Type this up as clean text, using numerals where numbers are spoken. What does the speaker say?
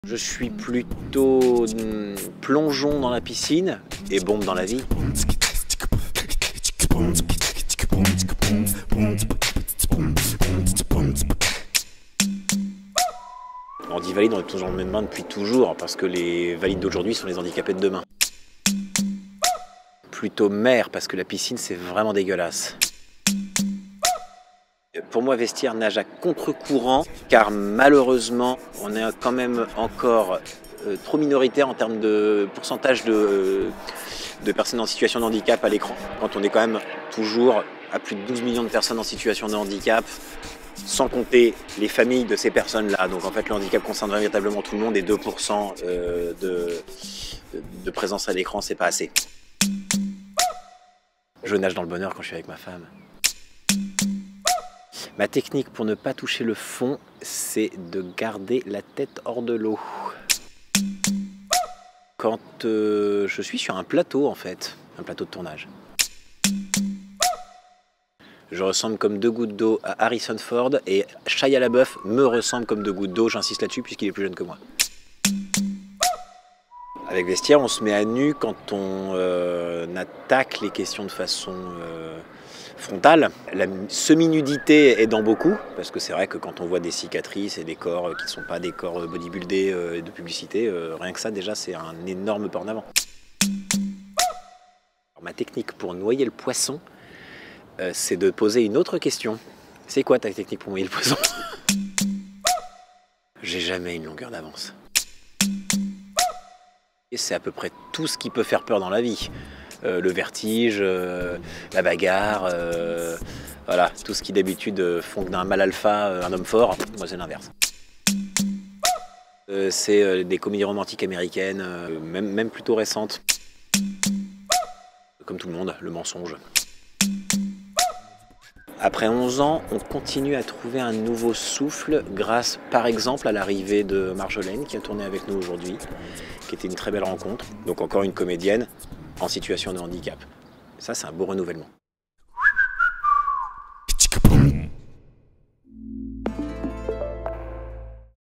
Je suis plutôt plongeon dans la piscine et bombe dans la vie. On dit valide, on est toujours dans le même bain depuis toujours, parce que les valides d'aujourd'hui sont les handicapés de demain. Plutôt mer, parce que la piscine c'est vraiment dégueulasse. Pour moi, Vestiaire nage à contre-courant, car malheureusement, on est quand même encore trop minoritaire en termes de pourcentage de personnes en situation de handicap à l'écran. Quand on est quand même toujours à plus de 12 millions de personnes en situation de handicap, sans compter les familles de ces personnes-là. Donc en fait, le handicap concerne véritablement tout le monde et 2% de présence à l'écran, c'est pas assez. Je nage dans le bonheur quand je suis avec ma femme. Ma technique pour ne pas toucher le fond, c'est de garder la tête hors de l'eau. Quand je suis sur un plateau, en fait, un plateau de tournage, je ressemble comme deux gouttes d'eau à Harrison Ford et Shia LaBeouf me ressemble comme deux gouttes d'eau, j'insiste là-dessus puisqu'il est plus jeune que moi. Avec Vestiaire, on se met à nu quand on attaque les questions de façon frontale. La semi-nudité aidant beaucoup, parce que c'est vrai que quand on voit des cicatrices et des corps qui ne sont pas des corps bodybuildés de publicité, rien que ça déjà c'est un énorme pas en avant. Alors, ma technique pour noyer le poisson, c'est de poser une autre question. C'est quoi ta technique pour noyer le poisson? J'ai jamais une longueur d'avance. C'est à peu près tout ce qui peut faire peur dans la vie. Le vertige, la bagarre, voilà, tout ce qui d'habitude font d'un mal alpha un homme fort. Moi c'est l'inverse. C'est des comédies romantiques américaines, même plutôt récentes. Comme tout le monde, le mensonge. Après 11 ans, on continue à trouver un nouveau souffle grâce par exemple à l'arrivée de Marjolaine qui a tourné avec nous aujourd'hui, qui était une très belle rencontre. Donc encore une comédienne en situation de handicap. Ça, c'est un beau renouvellement.